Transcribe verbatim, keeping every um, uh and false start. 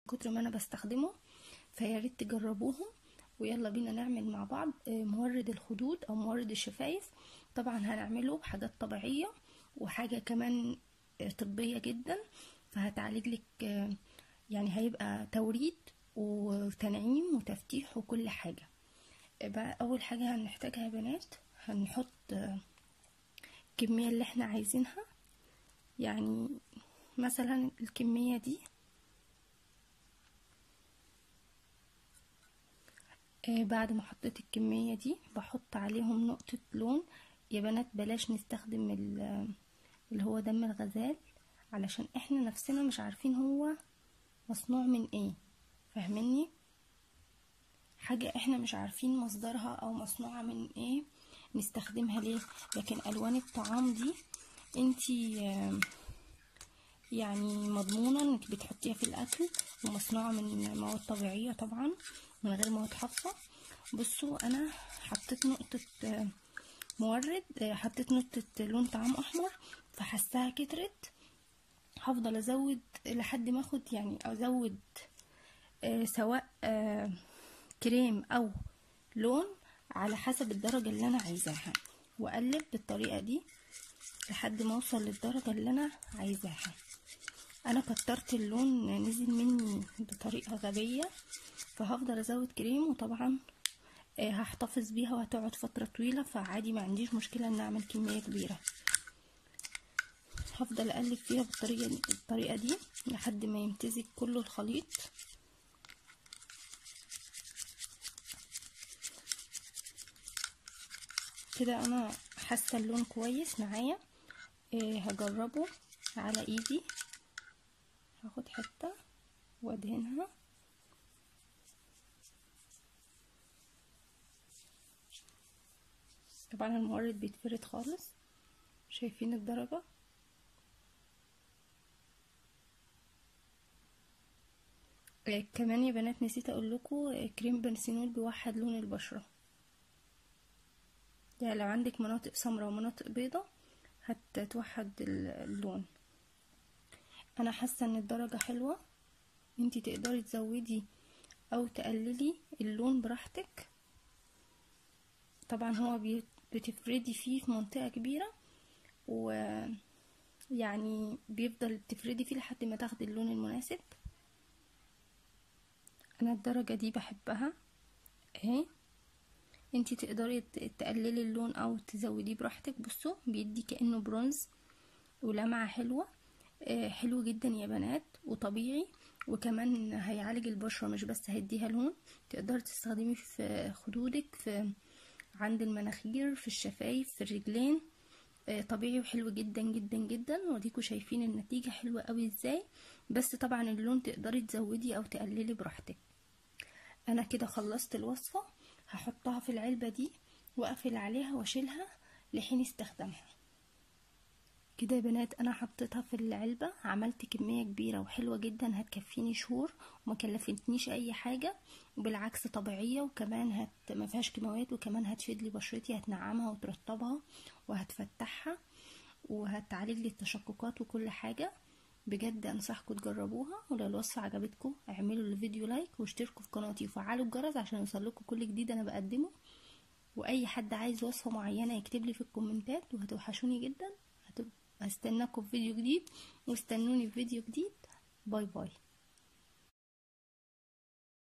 كتر ما انا بستخدمه، فيا ريت تجربوهم. ويلا بينا نعمل مع بعض مورد الخدود او مورد الشفايف. طبعا هنعمله بحاجات طبيعية وحاجة كمان طبية جدا، فهتعالج لك، يعني هيبقى توريد وتنعيم وتفتيح وكل حاجة. بقى اول حاجة هنحتاجها يا بنات، هنحط الكمية اللي احنا عايزينها. يعني مثلا الكمية دي آه بعد ما حطيت الكمية دي بحط عليهم نقطة لون. يا بنات بلاش نستخدم اللي هو دم الغزال، علشان احنا نفسنا مش عارفين هو مصنوع من ايه، فاهميني؟ حاجة احنا مش عارفين مصدرها او مصنوعة من ايه نستخدمها ليه. لكن الوان الطعام دي انتي آه يعني مضمونة انك بتحطيها في الاكل، ومصنوعة من مواد طبيعية طبعا من غير مواد حافظة. بصوا انا حطيت نقطة مورد، حطيت نقطة لون طعام احمر، فحسها كترت. هفضل ازود لحد ما اخد يعني ازود آه سواء آه كريم او لون على حسب الدرجة اللي انا عايزاها، واقلب بالطريقة دي لحد ما اوصل للدرجة اللي انا عايزاها. انا كترت اللون نزل مني بطريقة غبية، فهفضل ازود كريم، وطبعا آه هحتفظ بيها وهتقعد فترة طويلة، فعادي ما عنديش مشكلة ان اعمل كمية كبيرة. هفضل اقلب فيها بالطريقة دي بالطريقة دي لحد ما يمتزج كله الخليط. كده انا حاسة اللون كويس معايا. آه هجربه على ايدي، هاخد حتة وادهنها. طبعا المورد بيتفرد خالص، شايفين الدرجة؟ آه كمان يا بنات نسيت اقول لكم، آه كريم بنسينول بيوحد لون البشرة. يعني لو عندك مناطق سمراء ومناطق بيضة هتتوحد اللون. انا حاسة ان الدرجة حلوة، انتي تقدري تزودي او تقللي اللون براحتك. طبعا هو بتفردي فيه في منطقة كبيرة، ويعني بيفضل تفردي فيه لحد ما تاخدي اللون المناسب. انا الدرجة دي بحبها اهي. انتي تقدري تقللي اللون او تزوديه براحتك. بصوا بيدي كأنه برونز ولمعة حلوة. آه حلو جدا يا بنات وطبيعي، وكمان هيعالج البشرة مش بس هيديها لون. تقدري تستخدميه في خدودك، في عند المناخير، في الشفايف، في الرجلين. آه طبيعي وحلو جدا جدا جدا، وديكوا شايفين النتيجة حلوة قوي ازاي. بس طبعا اللون تقدري تزودي او تقللي براحتك. انا كده خلصت الوصفة، هحطها في العلبة دي واقفل عليها واشيلها لحين استخدامها. كده يا بنات انا حطيتها في العلبة، عملت كمية كبيرة وحلوة جدا هتكفيني شهور وما كلفتنيش اي حاجة، وبالعكس طبيعية، وكمان هت ما فيهاش كيماويات، وكمان هتفيد لي بشرتي، هتنعمها وترطبها وهتفتحها وهتعالج لي التشققات وكل حاجة. بجد انصحكم تجربوها، ولو الوصفة عجبتكم اعملوا الفيديو لايك واشتركوا في قناتي وفعلوا الجرس عشان يوصلكم كل جديد انا بقدمه. واي حد عايز وصفة معينة يكتب لي في الكومنتات، وهتوحشوني جدا. هستناكم في فيديو جديد، واستنوني في فيديو جديد. باي باي.